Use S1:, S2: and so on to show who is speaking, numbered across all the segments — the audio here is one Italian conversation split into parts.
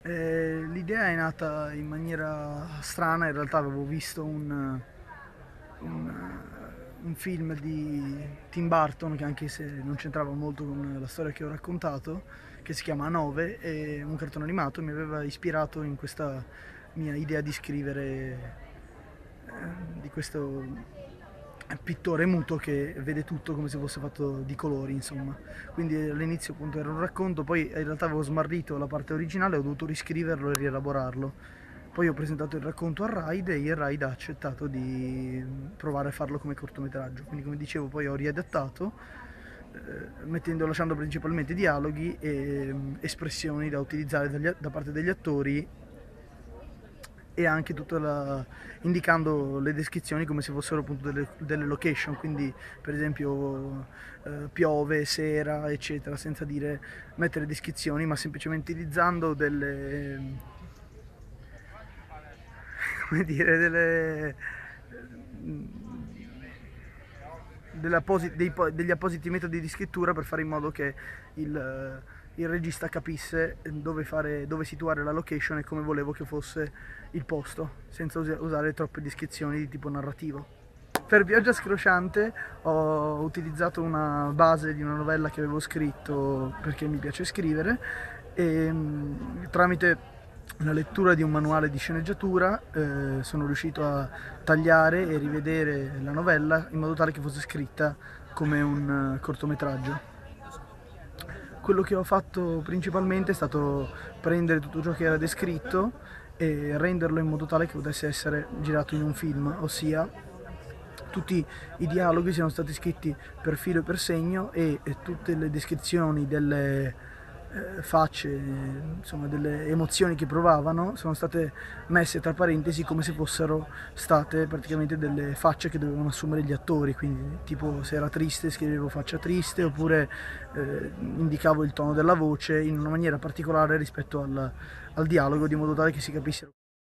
S1: L'idea è nata in maniera strana, in realtà avevo visto un film di Tim Burton che, anche se non c'entrava molto con la storia che ho raccontato, che si chiama 9, e un cartone animato mi aveva ispirato in questa mia idea di scrivere, di questo pittore muto che vede tutto come se fosse fatto di colori, insomma. Quindi all'inizio appunto era un racconto, poi in realtà avevo smarrito la parte originale, ho dovuto riscriverlo e rielaborarlo. Poi ho presentato il racconto al Ride e il Ride ha accettato di provare a farlo come cortometraggio. Quindi, come dicevo, poi ho riadattato, lasciando principalmente dialoghi e espressioni da utilizzare da parte degli attori, e anche indicando le descrizioni come se fossero appunto delle location, quindi per esempio piove, sera, eccetera, senza mettere descrizioni, ma semplicemente utilizzando come dire, degli appositi metodi di scrittura per fare in modo che il regista capisse dove situare la location e come volevo che fosse il posto, senza usare troppe descrizioni di tipo narrativo. Per Pioggia Scrosciante ho utilizzato una base di una novella che avevo scritto perché mi piace scrivere, e tramite la lettura di un manuale di sceneggiatura sono riuscito a tagliare e rivedere la novella in modo tale che fosse scritta come un cortometraggio. Quello che ho fatto principalmente è stato prendere tutto ciò che era descritto e renderlo in modo tale che potesse essere girato in un film, ossia tutti i dialoghi siano stati scritti per filo e per segno, e tutte le descrizioni delle facce, insomma delle emozioni che provavano, sono state messe tra parentesi come se fossero state praticamente delle facce che dovevano assumere gli attori, quindi tipo se era triste scrivevo faccia triste, oppure indicavo il tono della voce in una maniera particolare rispetto al dialogo, di modo tale che si capissero.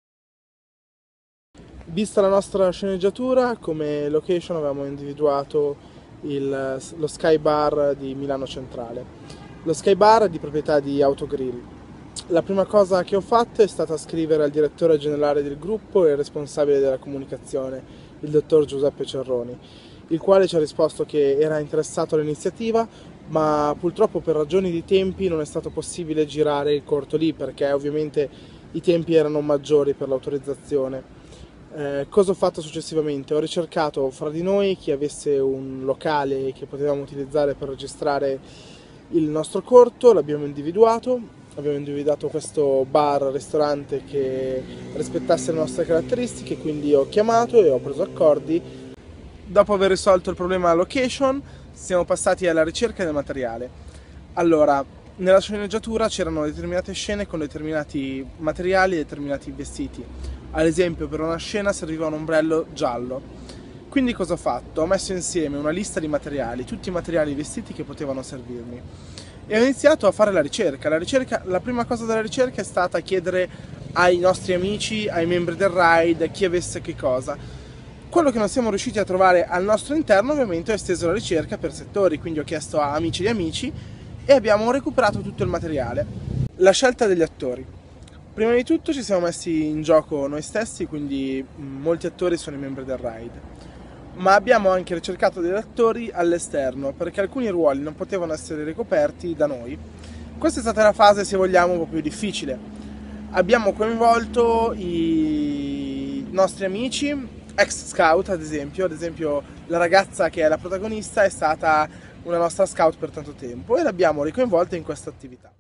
S2: Vista la nostra sceneggiatura, come location avevamo individuato lo Sky Bar di Milano Centrale. Lo Sky Bar è di proprietà di Autogrill. La prima cosa che ho fatto è stata scrivere al direttore generale del gruppo e al responsabile della comunicazione, il dottor Giuseppe Cerroni, il quale ci ha risposto che era interessato all'iniziativa, ma purtroppo per ragioni di tempi non è stato possibile girare il corto lì, perché ovviamente i tempi erano maggiori per l'autorizzazione. Cosa ho fatto successivamente? Ho ricercato fra di noi chi avesse un locale che potevamo utilizzare per registrare il nostro corto, abbiamo individuato questo bar-ristorante che rispettasse le nostre caratteristiche, quindi ho chiamato e ho preso accordi. Dopo aver risolto il problema location, siamo passati alla ricerca del materiale. Allora, nella sceneggiatura c'erano determinate scene con determinati materiali e determinati vestiti. Ad esempio, per una scena serviva un ombrello giallo. Quindi cosa ho fatto? Ho messo insieme una lista di materiali, tutti i materiali e vestiti che potevano servirmi. E ho iniziato a fare la ricerca. La prima cosa della ricerca è stata chiedere ai nostri amici, ai membri del ride, chi avesse che cosa. Quello che non siamo riusciti a trovare al nostro interno, ovviamente ho esteso la ricerca per settori, quindi ho chiesto a amici di amici e abbiamo recuperato tutto il materiale. La scelta degli attori. Prima di tutto ci siamo messi in gioco noi stessi, quindi molti attori sono i membri del ride. Ma abbiamo anche ricercato degli attori all'esterno, perché alcuni ruoli non potevano essere ricoperti da noi. Questa è stata la fase, se vogliamo, un po' più difficile. Abbiamo coinvolto i nostri amici, ex scout ad esempio la ragazza che è la protagonista è stata una nostra scout per tanto tempo e l'abbiamo ricoinvolta in questa attività.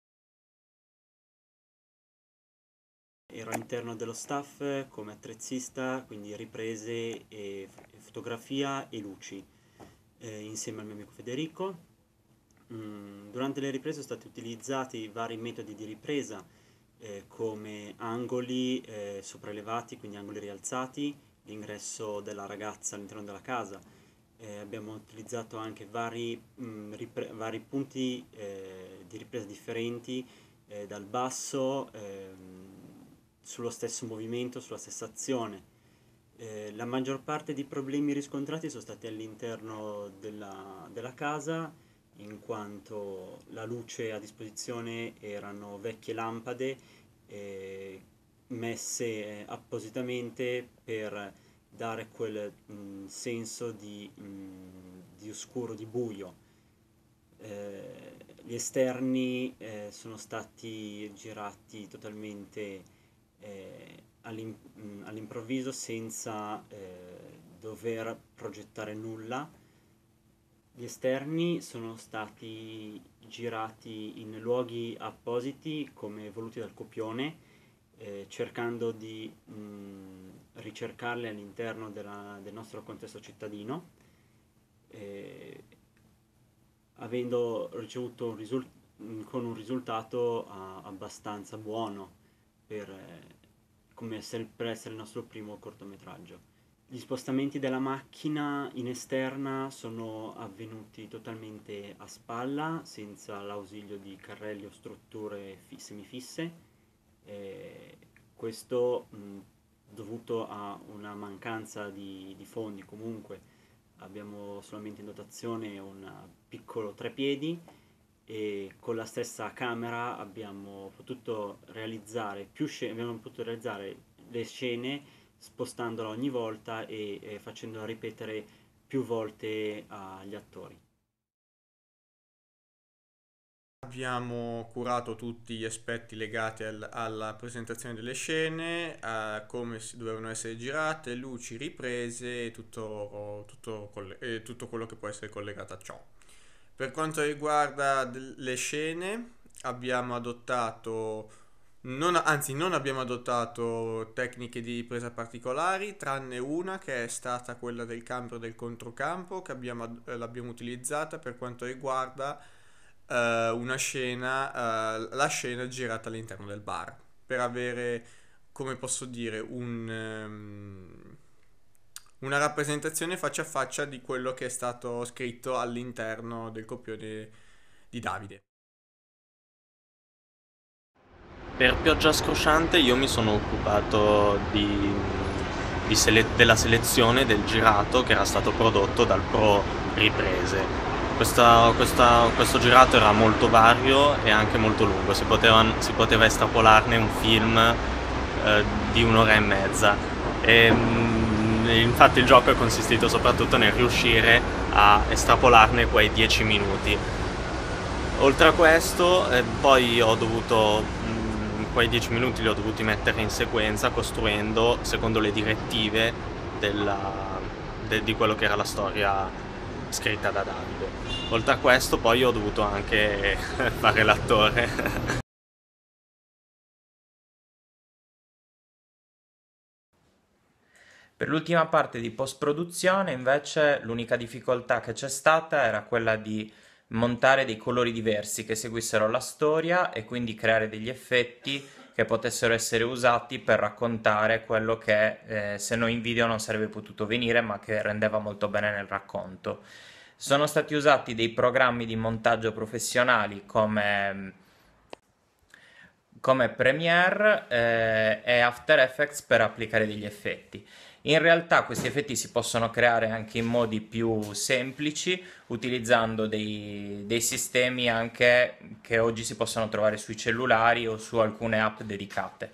S3: Ero all'interno dello staff come attrezzista, quindi riprese e fotografia e luci, insieme al mio amico Federico. Durante le riprese sono stati utilizzati vari metodi di ripresa, come angoli sopraelevati, quindi angoli rialzati, l'ingresso della ragazza all'interno della casa. Abbiamo utilizzato anche vari punti di ripresa differenti, dal basso, sullo stesso movimento, sulla stessa azione. La maggior parte dei problemi riscontrati sono stati all'interno della casa, in quanto la luce a disposizione erano vecchie lampade messe appositamente per dare quel senso di oscuro, di buio. Gli esterni sono stati girati totalmente all'improvviso senza dover progettare nulla. Gli esterni sono stati girati in luoghi appositi come voluti dal copione, cercando di ricercarli all'interno del nostro contesto cittadino, eh, avendo ricevuto con un risultato abbastanza buono per essere il nostro primo cortometraggio. Gli spostamenti della macchina in esterna sono avvenuti totalmente a spalla, senza l'ausilio di carrelli o strutture semifisse. Questo dovuto a una mancanza di fondi. Comunque abbiamo solamente in dotazione un piccolo trepiedi e con la stessa camera abbiamo potuto realizzare le scene spostandola ogni volta e facendola ripetere più volte agli attori.
S4: Abbiamo curato tutti gli aspetti legati alla presentazione delle scene, a come dovevano essere girate, luci, riprese e tutto quello che può essere collegato a ciò. Per quanto riguarda le scene, abbiamo adottato, non abbiamo adottato tecniche di presa particolari, tranne una che è stata quella del campo e del controcampo, che l'abbiamo utilizzata per quanto riguarda la scena girata all'interno del bar, per avere, come posso dire, una rappresentazione faccia a faccia di quello che è stato scritto all'interno del copione di Davide.
S5: Per Pioggia Scrosciante io mi sono occupato della selezione del girato che era stato prodotto dal Pro Riprese. Questo girato era molto vario e anche molto lungo, si poteva estrapolarne un film di un'ora e mezza. Infatti il gioco è consistito soprattutto nel riuscire a estrapolarne quei 10 minuti. Oltre a questo, poi quei 10 minuti li ho dovuti mettere in sequenza, costruendo secondo le direttive di quello che era la storia scritta da Davide. Oltre a questo poi ho dovuto anche fare l'attore.
S6: Per l'ultima parte di post-produzione, invece, l'unica difficoltà che c'è stata era quella di montare dei colori diversi che seguissero la storia e quindi creare degli effetti che potessero essere usati per raccontare quello che se no in video non sarebbe potuto venire, ma che rendeva molto bene nel racconto. Sono stati usati dei programmi di montaggio professionali come Premiere e After Effects per applicare degli effetti. In realtà questi effetti si possono creare anche in modi più semplici, utilizzando dei sistemi anche che oggi si possono trovare sui cellulari o su alcune app dedicate.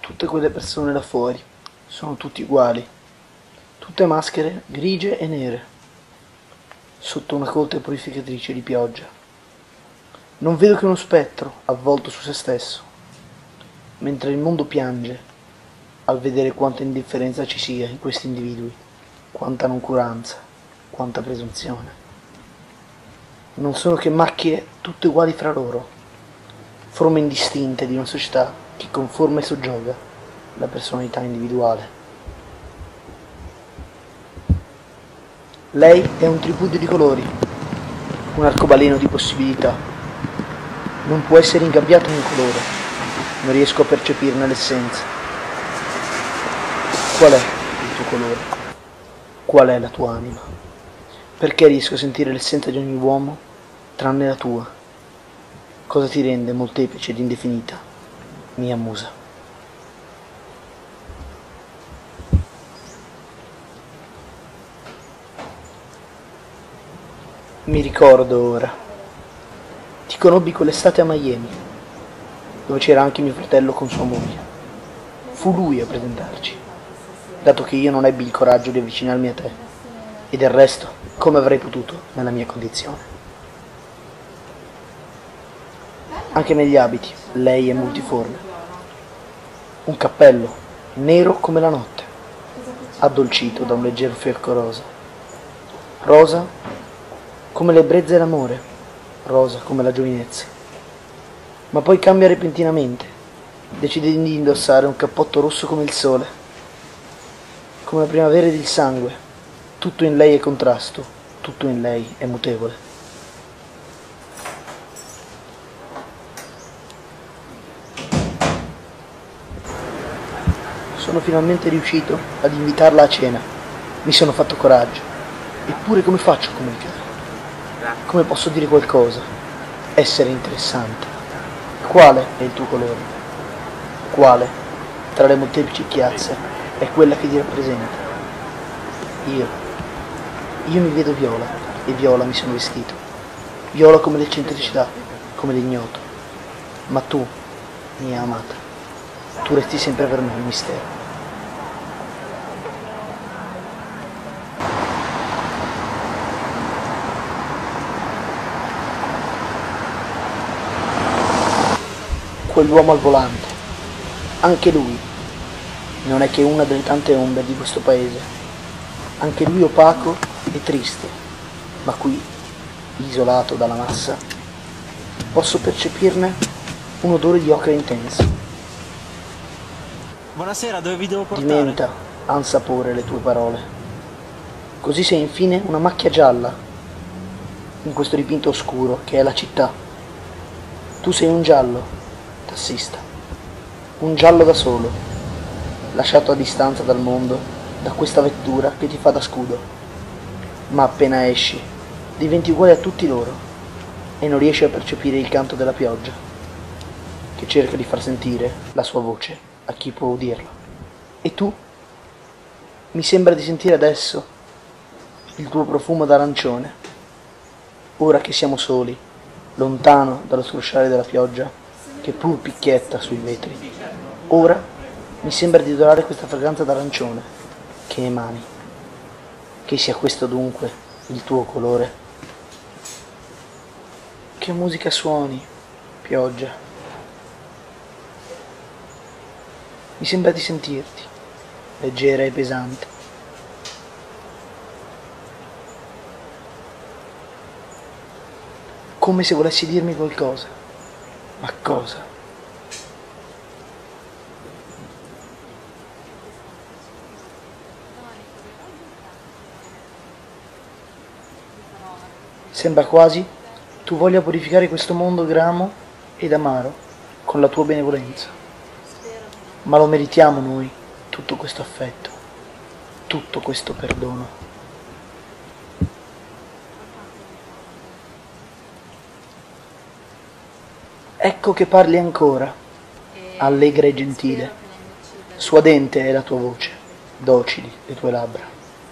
S1: tutte quelle persone là fuori sono tutti uguali, tutte maschere grigie e nere, sotto una coltre purificatrice di pioggia. Non vedo che uno spettro avvolto su se stesso, mentre il mondo piange al vedere quanta indifferenza ci sia in questi individui, quanta noncuranza, quanta presunzione. Non sono che macchie tutte uguali fra loro, forme indistinte di una società che conforma e soggioga la personalità individuale. Lei è un tripudio di colori, un arcobaleno di possibilità. Non può essere ingabbiata in un colore, non riesco a percepirne l'essenza. Qual è il tuo colore? Qual è la tua anima? Perché riesco a sentire l'essenza di ogni uomo, tranne la tua? Cosa ti rende molteplice ed indefinita, mia musa? Mi ricordo ora. Ti conobbi quell'estate a Miami, dove c'era anche mio fratello con sua moglie. Fu lui a presentarci, dato che io non ebbi il coraggio di avvicinarmi a te, e del resto, come avrei potuto nella mia condizione. Anche negli abiti, lei è multiforme. Un cappello, nero come la notte, addolcito da un leggero fiocco rosa. Rosa come l'ebbrezza e l'amore, rosa come la giovinezza. Ma poi cambia repentinamente, decide di indossare un cappotto rosso come il sole, come la primavera ed il sangue. Tutto in lei è contrasto, tutto in lei è mutevole. Sono finalmente riuscito ad invitarla a cena. Mi sono fatto coraggio. Eppure come faccio a comunicare? Come posso dire qualcosa? Essere interessante. Quale è il tuo colore? Quale, tra le molteplici chiazze, è quella che ti rappresenta? Io mi vedo viola, e viola mi sono vestito. Viola come l'eccentricità, come l'ignoto. Ma tu, mia amata, tu resti sempre per me un mistero. Quell'uomo al volante, anche lui, non è che una delle tante ombre di questo paese, anche lui opaco e triste, ma qui, isolato dalla massa, posso percepirne un odore di ocra intenso.
S3: Buonasera, dove vi devo portare?
S1: Dimenta, han sapore le tue parole. Così sei infine una macchia gialla, in questo dipinto oscuro che è la città. Tu sei un giallo, tassista, un giallo da solo, lasciato a distanza dal mondo, da questa vettura che ti fa da scudo. Ma appena esci, diventi uguale a tutti loro e non riesci a percepire il canto della pioggia, che cerca di far sentire la sua voce a chi può udirla. E tu? Mi sembra di sentire adesso il tuo profumo d'arancione, ora che siamo soli, lontano dallo scrosciare della pioggia, che pur picchietta sui vetri. Ora mi sembra di odorare questa fragranza d'arancione che emani. Che sia questo dunque il tuo colore. Che musica suoni, pioggia. Mi sembra di sentirti, leggera e pesante. Come se volessi dirmi qualcosa. Ma cosa? Sembra quasi tu voglia purificare questo mondo gramo ed amaro con la tua benevolenza. Ma lo meritiamo noi, tutto questo affetto, tutto questo perdono. Ecco che parli ancora, allegra e gentile, suadente è la tua voce, docili le tue labbra.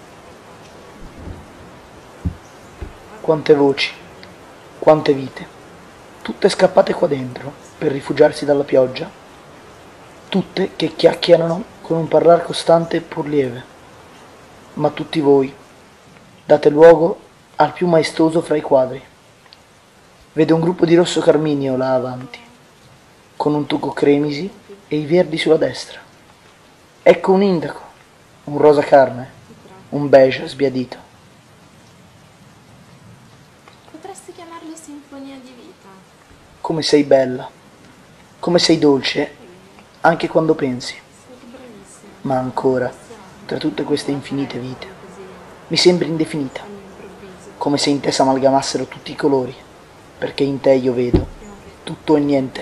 S1: Quante voci, quante vite, tutte scappate qua dentro per rifugiarsi dalla pioggia. tutte che chiacchierano con un parlar costante pur lieve. Ma tutti voi date luogo al più maestoso fra i quadri. Vedo un gruppo di rosso carminio là avanti, con un tuco cremisi e i verdi sulla destra. Ecco un indaco, un rosa carne, un beige sbiadito.
S7: Potresti chiamarlo sinfonia di vita.
S1: Come sei bella, come sei dolce, anche quando pensi.
S7: Sei bravissimo.
S1: Ma ancora, tra tutte queste infinite vite, mi sembri indefinita,
S7: All'improvviso.
S1: come se in te s'amalgamassero tutti i colori, perché in te io vedo tutto e niente.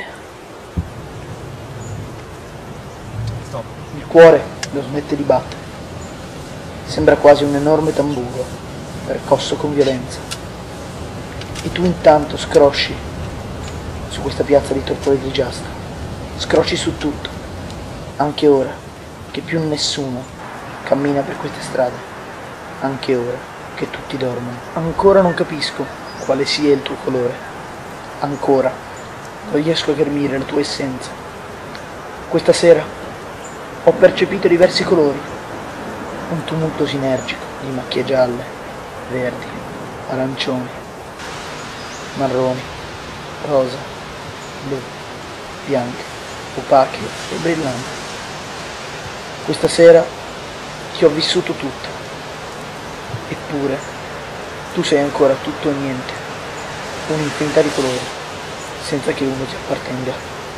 S1: Il cuore lo smette di battere, sembra quasi un enorme tamburo, percosso con violenza. E tu intanto scrosci su questa piazza di torpore grigiastra, scrosci su tutto, anche ora che più nessuno cammina per queste strade, anche ora che tutti dormono. Ancora non capisco quale sia il tuo colore, ancora non riesco a ghermire la tua essenza. Questa sera ho percepito diversi colori, un tumulto sinergico di macchie gialle, verdi, arancioni, marroni, rosa, blu, bianche, opache e brillanti. Questa sera ti ho vissuto tutta, eppure tu sei ancora tutto e niente, un'infinità di colori, senza che uno ti appartenga.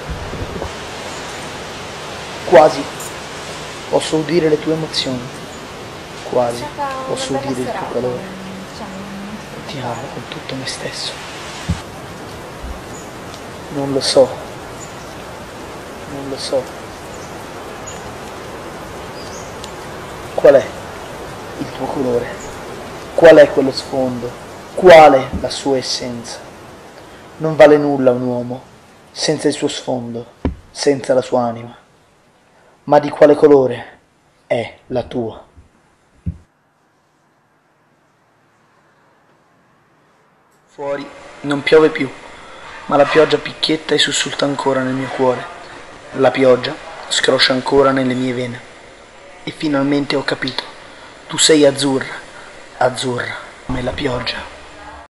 S1: Quasi posso udire le tue emozioni, quasi posso udire il tuo calore. Ti amo con tutto me stesso. Non lo so, non lo so. Qual è il tuo colore? Qual è quello sfondo? Qual è la sua essenza? Non vale nulla un uomo senza il suo sfondo, senza la sua anima. Ma di quale colore è la tua? Fuori non piove più, ma la pioggia picchietta e sussulta ancora nel mio cuore. La pioggia scroscia ancora nelle mie vene. E finalmente ho capito. Tu sei azzurra, azzurra come la pioggia.